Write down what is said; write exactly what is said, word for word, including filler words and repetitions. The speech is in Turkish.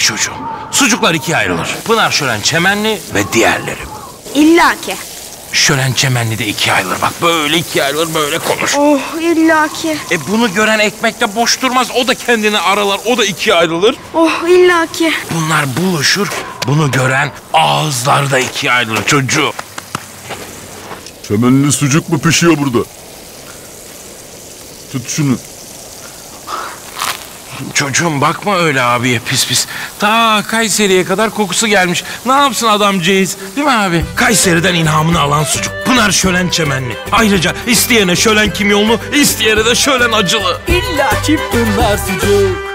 Bak çocuğum, sucuklar ikiye ayrılır. Pınar Şölen Çemenli ve diğerleri. İllaki. Şölen Çemenli de ikiye ayrılır. Bak böyle ikiye ayrılır, böyle konuşur. Oh illaki. E bunu gören ekmekte boş durmaz. O da kendini aralar, o da ikiye ayrılır. Oh illaki. Bunlar buluşur. Bunu gören ağızlar da ikiye ayrılır çocuğum. Çemenli sucuk mu pişiyor burada? Tut şunu. Çocuğum bakma öyle abiye pis pis. Ta Kayseri'ye kadar kokusu gelmiş. Ne yapsın adamcağız, değil mi abi? Kayseri'den ilhamını alan sucuk. Pınar Şölen Çemenli. Ayrıca isteyene Şölen kimyonlu, isteyene de Şölen acılı. İllaki Pınar sucuk.